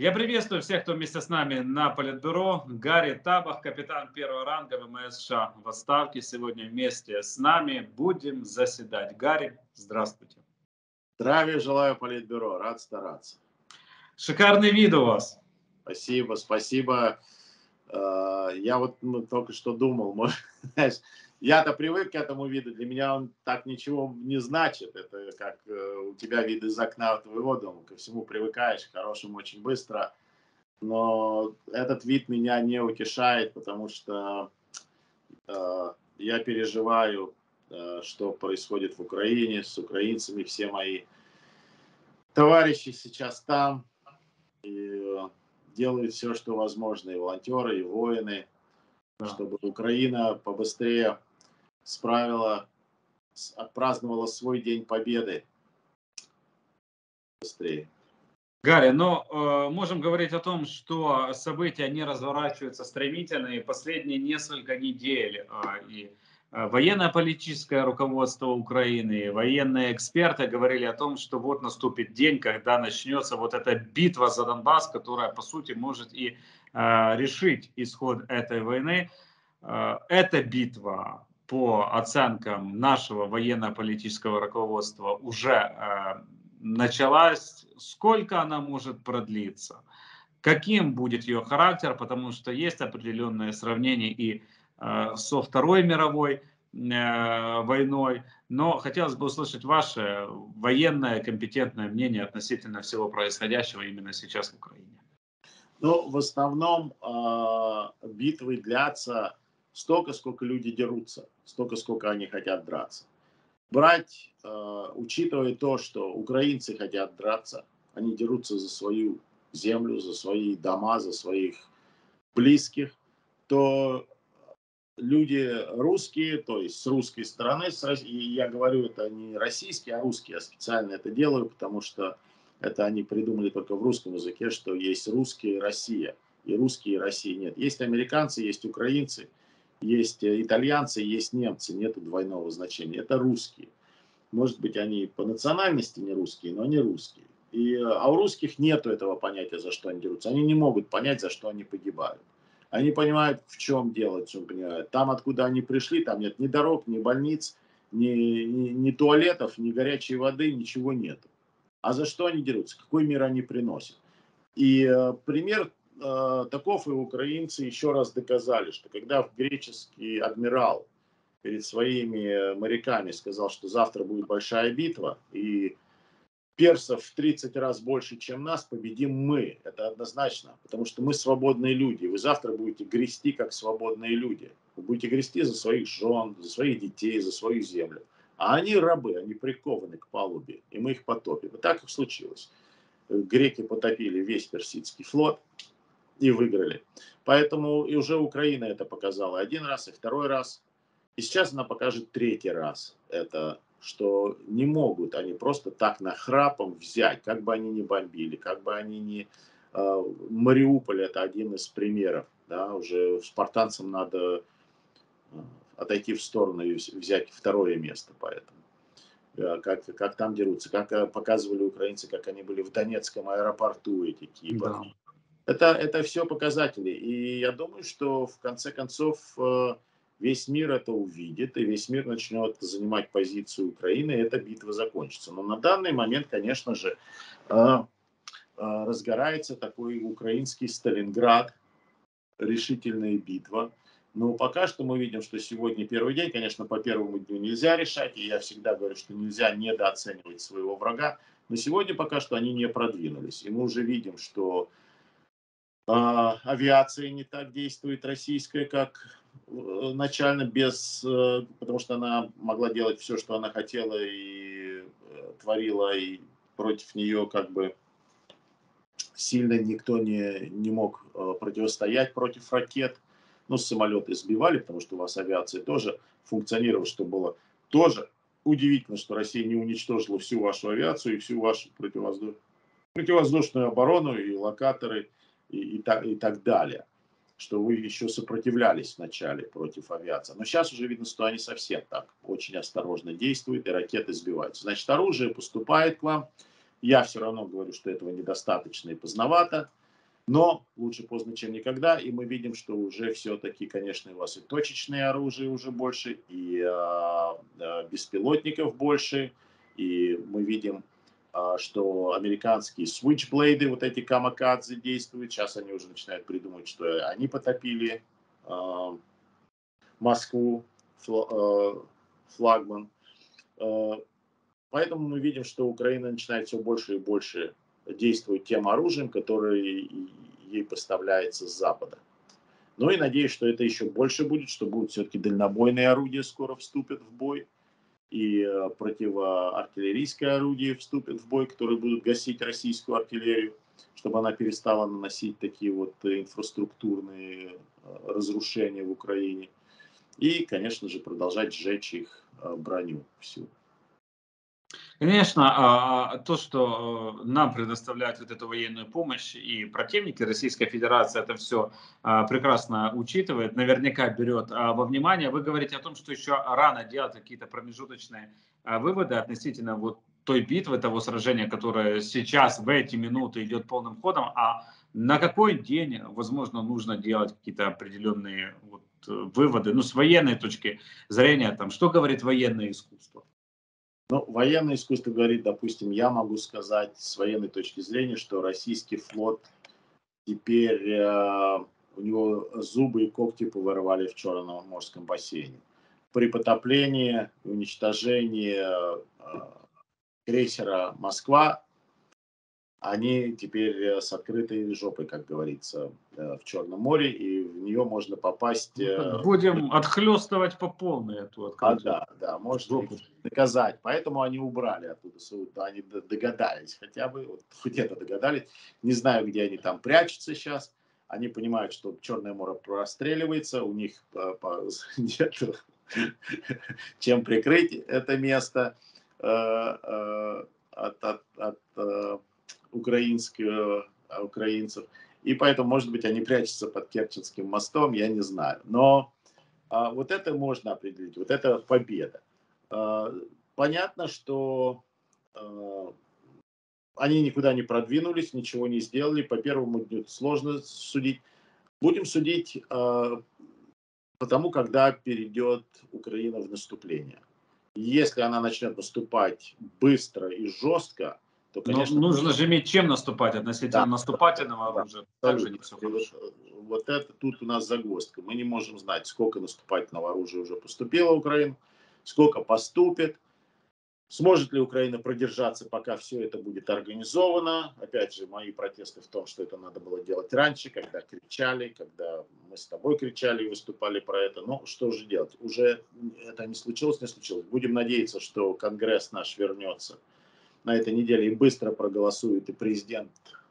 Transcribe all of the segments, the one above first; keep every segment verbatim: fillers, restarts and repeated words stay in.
Я приветствую всех, кто вместе с нами на Политбюро. Гарри Табах, капитан первого ранга ВМС США в отставке. Сегодня вместе с нами будем заседать. Гарри, здравствуйте. Здравия желаю, Политбюро. Рад стараться. Шикарный вид у вас. Спасибо, спасибо. Я вот ну, только что думал, может, знаешь, я-то привык к этому виду, для меня он так ничего не значит. Это как у тебя вид из окна твоего дома, ко всему привыкаешь, к хорошему очень быстро. Но этот вид меня не утешает, потому что э, я переживаю, э, что происходит в Украине, с украинцами, все мои товарищи сейчас там и делают все, что возможно, и волонтеры, и воины, да, чтобы Украина побыстрее справила, отпраздновала свой День Победы. Быстрее. Гарри, но э, можем говорить о том, что события не разворачиваются стремительно, и последние несколько недель э, и э, военно-политическое руководство Украины, и военные эксперты говорили о том, что вот наступит день, когда начнется вот эта битва за Донбасс, которая, по сути, может и э, решить исход этой войны. Э, эта битва, по оценкам нашего военно-политического руководства, уже э, началась. Сколько она может продлиться? Каким будет ее характер? Потому что есть определенные сравнения и э, со Второй мировой э, войной. Но хотелось бы услышать ваше военное компетентное мнение относительно всего происходящего именно сейчас в Украине. Ну, в основном э, битвы длятся столько, сколько люди дерутся, столько, сколько они хотят драться. Брать, э, учитывая то, что украинцы хотят драться, они дерутся за свою землю, за свои дома, за своих близких, то люди русские, то есть с русской стороны, и я говорю, это не российские, а русские, я специально это делаю, потому что это они придумали только в русском языке, что есть русские и Россия, и русские и Россия нет. Есть американцы, есть украинцы, есть итальянцы, есть немцы, нет двойного значения, это русские. Может быть, они по национальности не русские, но они русские. И, а у русских нету этого понятия, за что они дерутся. Они не могут понять, за что они погибают. Они понимают, в чем дело, в чем понимают. Там, откуда они пришли, там нет ни дорог, ни больниц, ни, ни, ни туалетов, ни горячей воды, ничего нету. А за что они дерутся? Какой мир они приносят? И э, пример э, таков, и украинцы еще раз доказали, что когда греческий адмирал перед своими моряками сказал, что завтра будет большая битва, и персов в тридцать раз больше, чем нас, победим мы. Это однозначно, потому что мы свободные люди. Вы завтра будете грести, как свободные люди. Вы будете грести за своих жен, за своих детей, за свою землю. А они рабы, они прикованы к палубе, и мы их потопим. И так и случилось. Греки потопили весь персидский флот и выиграли. Поэтому и уже Украина это показала один раз, и второй раз. И сейчас она покажет третий раз это, что не могут они просто так нахрапом взять, как бы они ни бомбили, как бы они ни... Э, Мариуполь это один из примеров. Да, уже спартанцам надо отойти в сторону и взять второе место. Поэтому как, как там дерутся, как показывали украинцы, как они были в Донецком аэропорту, эти кипы. Да. Это, это все показатели. И я думаю, что в конце концов весь мир это увидит, и весь мир начнет занимать позицию Украины, и эта битва закончится. Но на данный момент, конечно же, разгорается такой украинский Сталинград, решительная битва. Но пока что мы видим, что сегодня первый день, конечно, по первому дню нельзя решать, и я всегда говорю, что нельзя недооценивать своего врага, но сегодня пока что они не продвинулись. И мы уже видим, что э, авиация не так действует, российская, как э, начально, без, э, потому что она могла делать все, что она хотела, и э, творила, и против нее как бы сильно никто не, не мог э, противостоять против ракет. Ну, самолеты сбивали, потому что у вас авиация тоже функционировала, что было тоже удивительно, что Россия не уничтожила всю вашу авиацию и всю вашу противовоздушную, противовоздушную оборону и локаторы и, и, так, и так далее. Что вы еще сопротивлялись вначале против авиации. Но сейчас уже видно, что они совсем так очень осторожно действуют и ракеты сбиваются. Значит, оружие поступает к вам. Я все равно говорю, что этого недостаточно и поздновато. Но лучше поздно, чем никогда. И мы видим, что уже все-таки, конечно, у вас и точечное оружие уже больше, и а, а, беспилотников больше. И мы видим, а, что американские switchblade, вот эти камикадзе действуют. Сейчас они уже начинают придумывать, что они потопили а, Москву, фла- а, флагман. А, Поэтому мы видим, что Украина начинает все больше и больше действовать тем оружием, которое ей поставляется с Запада. Ну и надеюсь, что это еще больше будет, что будут все-таки дальнобойные орудия скоро вступят в бой, и э, противоартиллерийское орудие вступит в бой, которые будут гасить российскую артиллерию, чтобы она перестала наносить такие вот э, инфраструктурные э, разрушения в Украине. И, конечно же, продолжать сжечь их э, броню всю. Конечно, а, то, что э, нам предоставляют вот эту военную помощь, и противники Российской Федерации это все прекрасно учитывает, наверняка берет а, во внимание. Вы говорите о том, что еще рано делать какие-то промежуточные а, выводы относительно вот той битвы, того сражения, которое сейчас в эти минуты идет полным ходом, а на какой день, возможно, нужно делать какие-то определенные вот, э, выводы, ну, с военной точки зрения, там, что говорит военное искусство? Ну, военное искусство говорит, допустим, я могу сказать с военной точки зрения, что российский флот теперь, э, у него зубы и когти повырывали в Черноморском бассейне. При потоплении, уничтожении э, крейсера «Москва» они теперь э, с открытой жопой, как говорится, э, в Черном море, и в нее можно попасть. Ну так э, будем отхлестывать по полной эту А, открытую да, да, можно их жопу. наказать. Поэтому они убрали оттуда Сауда, они д- догадались хотя бы, вот, где-то догадались. Не знаю, где они там прячутся сейчас. Они понимают, что Черное море простреливается, у них по- по- нет чем прикрыть это место э, э, от, от, от э, украинского, э, украинцев. И поэтому, может быть, они прячутся под Керченским мостом, я не знаю. Но а, вот это можно определить, вот это победа. А, Понятно, что а, они никуда не продвинулись, ничего не сделали. По первому дню сложно судить. Будем судить а, потому, когда перейдет Украина в наступление. Если она начнет наступать быстро и жестко, то, Но конечно, нужно же иметь чем наступать. да, Относительно да, наступательного да, оружия также не абсолютно. все И вот, хорошо. э, вот это тут у нас загвоздка. Мы не можем знать, сколько наступательного оружия уже поступило в Украину, сколько поступит, сможет ли Украина продержаться, пока все это будет организовано. Опять же, мои протесты в том, что это надо было делать раньше, когда кричали, когда мы с тобой кричали и выступали про это. Но что же делать? Уже это не случилось, не случилось. Будем надеяться, что Конгресс наш вернется на этой неделе и быстро проголосует, и президент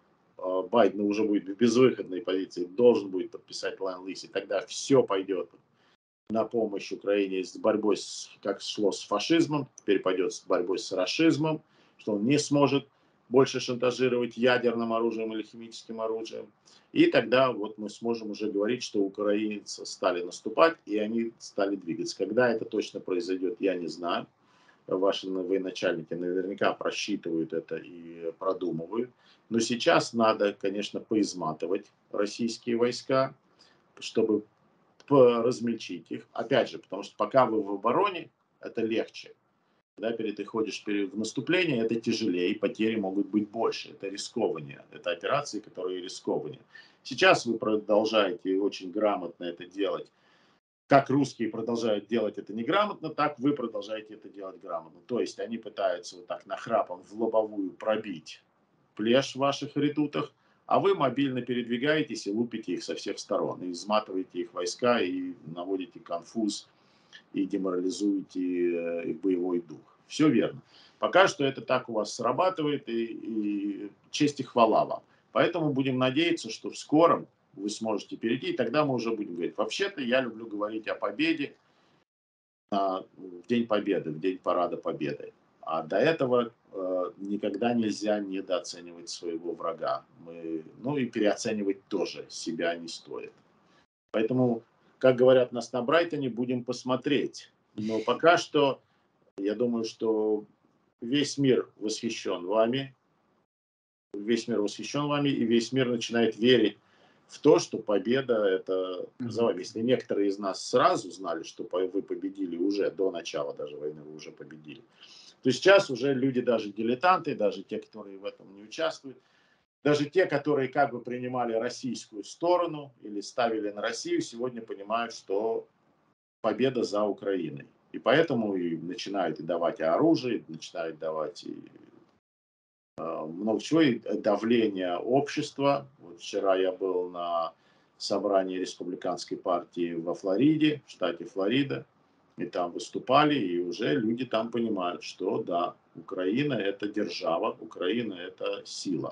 э, Байден уже будет в безвыходной позиции, должен будет подписать ленд-лиз, и тогда все пойдет на помощь Украине с борьбой, с, как шло с фашизмом, теперь пойдет с борьбой с рашизмом, что он не сможет больше шантажировать ядерным оружием или химическим оружием. И тогда вот мы сможем уже говорить, что украинцы стали наступать, и они стали двигаться. Когда это точно произойдет, я не знаю. Ваши военачальники наверняка просчитывают это и продумывают. Но сейчас надо, конечно, поизматывать российские войска, чтобы размельчить их. Опять же, потому что пока вы в обороне, это легче. Когда ты ходишь в наступление, это тяжелее, и потери могут быть больше. Это рискованнее. Это операции, которые рискованнее. Сейчас вы продолжаете очень грамотно это делать. Как русские продолжают делать это неграмотно, так вы продолжаете это делать грамотно. То есть они пытаются вот так нахрапом в лобовую пробить плешь в ваших редутах, а вы мобильно передвигаетесь и лупите их со всех сторон, и изматываете их войска, и наводите конфуз, и деморализуете э, их боевой дух. Все верно. Пока что это так у вас срабатывает, и, и честь и хвала вам. Поэтому будем надеяться, что в скором вы сможете перейти, и тогда мы уже будем говорить. Вообще-то я люблю говорить о победе а, в День Победы, в День Парада Победы. А до этого э, никогда нельзя недооценивать своего врага. Мы, ну и переоценивать тоже себя не стоит. Поэтому, как говорят нас на Брайтоне, будем посмотреть. Но пока что, я думаю, что весь мир восхищен вами. весь мир восхищен вами, и весь мир начинает верить в то, что победа это за вами. Если некоторые из нас сразу знали, что вы победили уже до начала даже войны, вы уже победили, то сейчас уже люди, даже дилетанты, даже те, которые в этом не участвуют, даже те, которые как бы принимали российскую сторону или ставили на Россию, сегодня понимают, что победа за Украиной. И поэтому и начинают и давать и оружие, и начинают давать и э, много чего, и давление общества. Вот вчера я был на собрании республиканской партии во Флориде, в штате Флорида, и там выступали, и уже люди там понимают, что да, Украина это держава, Украина это сила.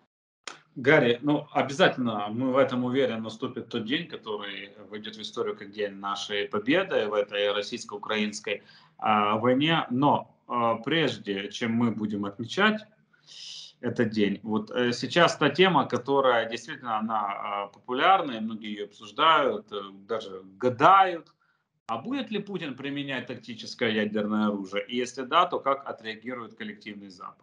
Гарри, ну обязательно, мы в этом уверены, наступит тот день, который войдет в историю как день нашей победы в этой российско-украинской а, войне. Но а, прежде чем мы будем отмечать этот день, вот э, сейчас та тема, которая действительно она а, популярна, и многие ее обсуждают, э, даже гадают, а будет ли Путин применять тактическое ядерное оружие? И если да, то как отреагирует коллективный Запад?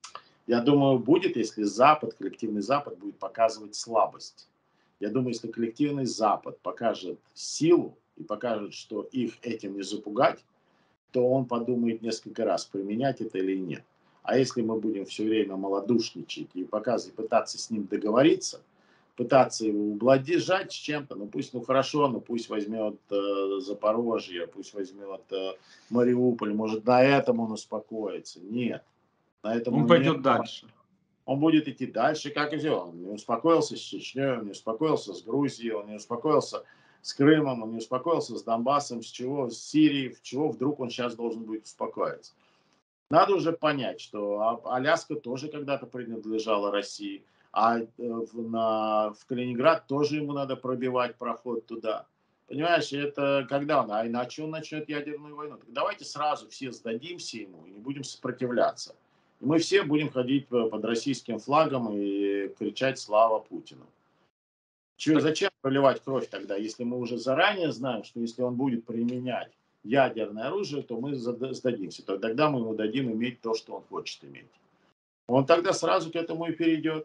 Я думаю, будет, если Запад, коллективный Запад будет показывать слабость. Я думаю, если коллективный Запад покажет силу и покажет, что их этим не запугать, то он подумает несколько раз, применять это или нет. А если мы будем все время малодушничать и показывать, пытаться с ним договориться, пытаться его ублажать с чем-то, ну пусть, ну хорошо, ну пусть возьмет э, Запорожье, пусть возьмет э, Мариуполь, может на этом он успокоится. Нет. На этом Он он не... пойдет дальше. Он будет идти дальше, как и все. Он не успокоился с Чечней, он не успокоился с Грузией, он не успокоился с Крымом, он не успокоился с Донбассом, с чего, с Сирией, с чего вдруг он сейчас должен будет успокоиться. Надо уже понять, что Аляска тоже когда-то принадлежала России, а в, на, в Калининград тоже ему надо пробивать проход туда. Понимаешь, это когда он, а иначе он начнет ядерную войну. Так давайте сразу все сдадимся ему и не будем сопротивляться. И мы все будем ходить под российским флагом и кричать «Слава Путину». Че, зачем проливать кровь тогда, если мы уже заранее знаем, что если он будет применять ядерное оружие, то мы сдадимся. То тогда мы ему дадим иметь то, что он хочет иметь. Он тогда сразу к этому и перейдет.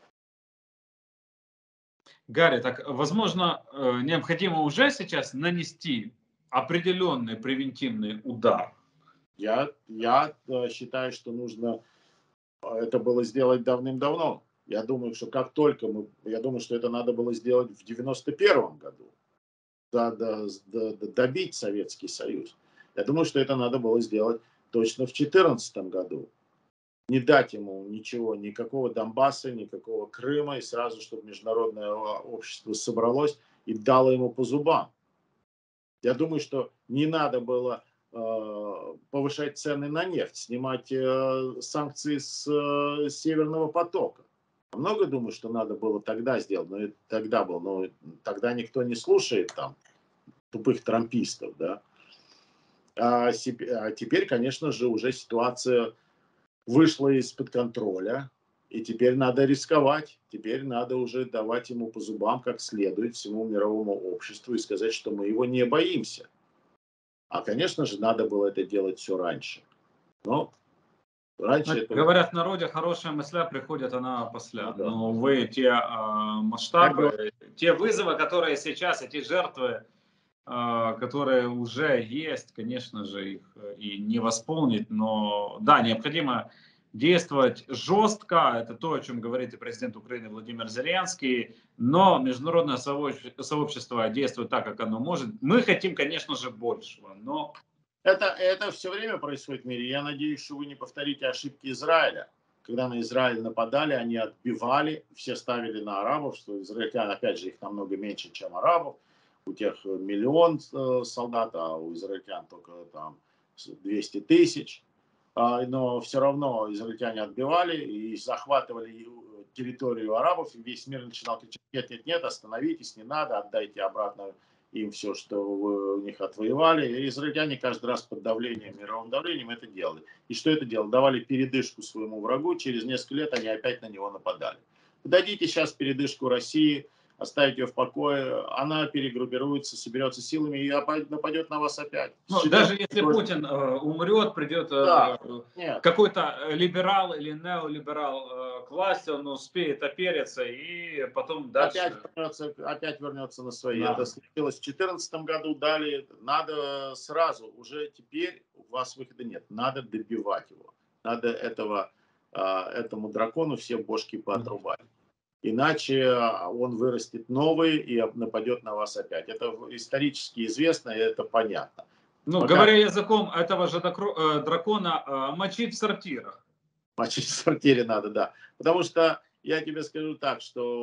Гарри, так, возможно, необходимо уже сейчас нанести определенный превентивный удар? Я, я считаю, что нужно это было сделать давным-давно. Я думаю, что как только мы... Я думаю, что это надо было сделать в девяносто первом году. Да, да, да, добить Советский Союз. Я думаю, что это надо было сделать точно в две тысячи четырнадцатом году. Не дать ему ничего, никакого Донбасса, никакого Крыма, и сразу, чтобы международное общество собралось и дало ему по зубам. Я думаю, что не надо было э, повышать цены на нефть, снимать э, санкции с э, Северного потока. Много думаю, что надо было тогда сделать, но это тогда было, но тогда никто не слушает там тупых трампистов, да. А, а теперь, конечно же, уже ситуация вышла из-под контроля, и теперь надо рисковать, теперь надо уже давать ему по зубам как следует всему мировому обществу и сказать, что мы его не боимся. А, конечно же, надо было это делать все раньше. Но раньше Знаете, это... говорят, в народе хорошая мысля приходит она после. Ну, да. Но, увы, те э, масштабы, те вызовы, которые сейчас, эти жертвы, э, которые уже есть, конечно же, их и не восполнить. Но да, необходимо действовать жестко. Это то, о чем говорит и президент Украины Владимир Зеленский. Но международное сообщество действует так, как оно может. Мы хотим, конечно же, большего. Но... Это, это все время происходит в мире. Я надеюсь, что вы не повторите ошибки Израиля. Когда на Израиль нападали, они отбивали, все ставили на арабов, что израильтян, опять же, их намного меньше, чем арабов. У тех миллион солдат, а у израильтян только там двести тысяч. Но все равно израильтяне отбивали и захватывали территорию арабов, и весь мир начинал кричать: нет, нет, нет, остановитесь, не надо, отдайте обратно им все, что вы у них отвоевали. И израильтяне каждый раз под давлением, мировым давлением это делали. И что это делали? Давали передышку своему врагу, через несколько лет они опять на него нападали. Дадите сейчас передышку России, оставить ее в покое, она перегруппируется, соберется силами и нападет на вас опять. Ну, даже если Путин э, умрет, придет э, Да, какой-то либерал или неолиберал э, к власти, он успеет опереться и потом дальше... Опять вернется, опять вернется на свои. Да. Это случилось в две тысячи четырнадцатом году, далее надо сразу, уже теперь у вас выхода нет, надо добивать его. Надо этого, этому дракону все бошки поотрубать. Иначе он вырастет новый и нападет на вас опять. Это исторически известно, и это понятно. Ну, Пока... говоря языком этого же дракона, мочить в сортирах. Мочить в сортире надо, да. Потому что я тебе скажу так,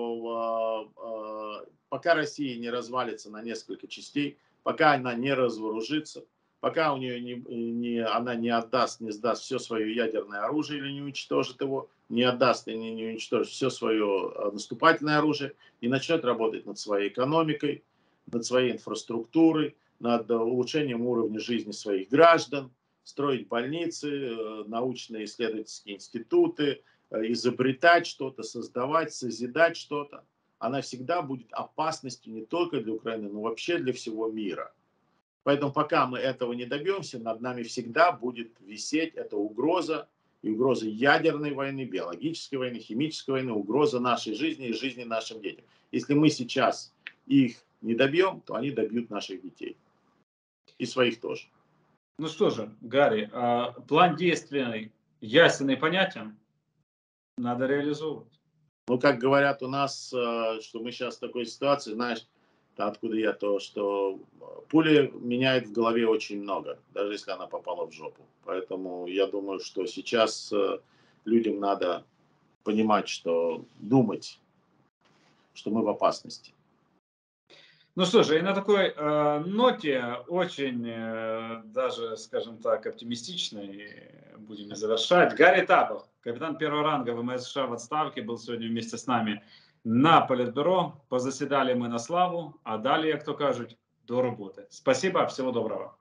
что э, э, пока Россия не развалится на несколько частей, пока она не разоружится, пока у нее не, не, она не отдаст, не сдаст все свое ядерное оружие или не уничтожит его, не отдаст и не, не уничтожит все свое наступательное оружие, и начнет работать над своей экономикой, над своей инфраструктурой, над улучшением уровня жизни своих граждан, строить больницы, научные исследовательские институты, изобретать что-то, создавать, созидать что-то, она всегда будет опасностью не только для Украины, но вообще для всего мира. Поэтому пока мы этого не добьемся, над нами всегда будет висеть эта угроза, и угроза ядерной войны, биологической войны, химической войны, угроза нашей жизни и жизни нашим детям. Если мы сейчас их не добьем, то они добьют наших детей. И своих тоже. Ну что же, Гарри, план действий ясен и понятен. Надо реализовывать. Ну, как говорят у нас, что мы сейчас в такой ситуации, знаешь, откуда я, то, что пули меняет в голове очень много, даже если она попала в жопу. Поэтому я думаю, что сейчас людям надо понимать, что думать, что мы в опасности. Ну что же, и на такой э, ноте, очень э, даже, скажем так, оптимистичной, будем завершать. Гарри Табах, капитан первого ранга ВМС США в отставке, был сегодня вместе с нами на Политбюро. Позаседали мы на славу, а далее, як то кажуть, до роботи. Спасибо, всего доброго.